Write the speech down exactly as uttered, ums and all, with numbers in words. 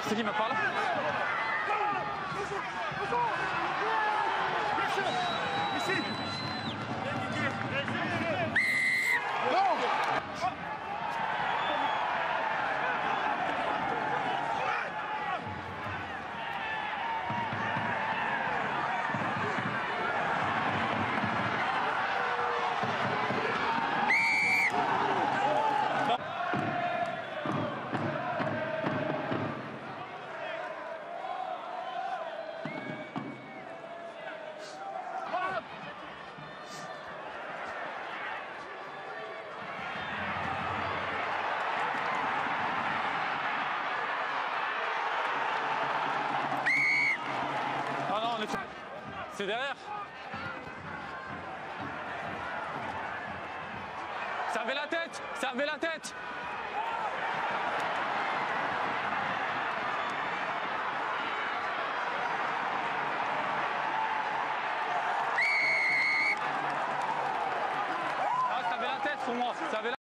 C'est qui me parle? C'est derrière. Servez la tête, servez la tête. Ah, servez la tête pour moi. Servez la